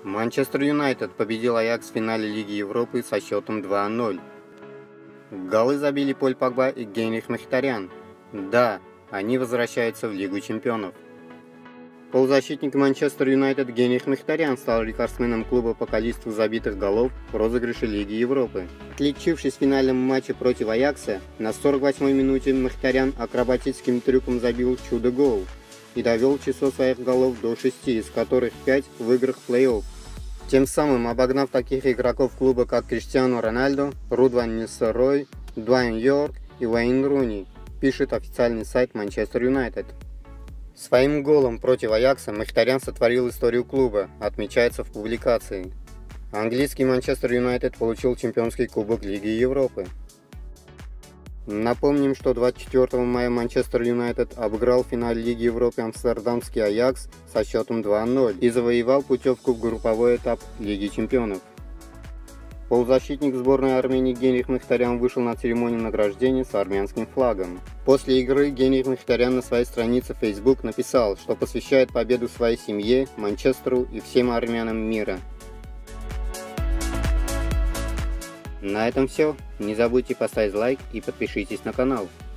Манчестер Юнайтед победил Аякс в финале Лиги Европы со счетом 2-0. Голы забили Поль Погба и Генрих Мхитарян. Да, они возвращаются в Лигу Чемпионов. Полузащитник Манчестер Юнайтед Генрих Мхитарян стал рекордсменом клуба по количеству забитых голов в розыгрыше Лиги Европы. Отличившись в финальном матче против Аякса, на 48-й минуте Мхитарян акробатическим трюком забил чудо-гол и довел число своих голов до 6, из которых 5 в играх плей-офф, тем самым обогнав таких игроков клуба, как Криштиану Роналдо, Руд ван Нистелрой, Дуэйн Йорк и Уэйн Руни, пишет официальный сайт Манчестер Юнайтед. Своим голом против Аякса Мхитарян сотворил историю клуба, отмечается в публикации. Английский Манчестер Юнайтед получил чемпионский кубок Лиги Европы. Напомним, что 24 мая Манчестер Юнайтед обыграл в финале Лиги Европы амстердамский Аякс со счетом 2-0 и завоевал путевку в групповой этап Лиги Чемпионов. Полузащитник сборной Армении Генрих Мхитарян вышел на церемонию награждения с армянским флагом. После игры Генрих Мхитарян на своей странице в Facebook написал, что посвящает победу своей семье, Манчестеру и всем армянам мира. На этом все. Не забудьте поставить лайк и подпишитесь на канал.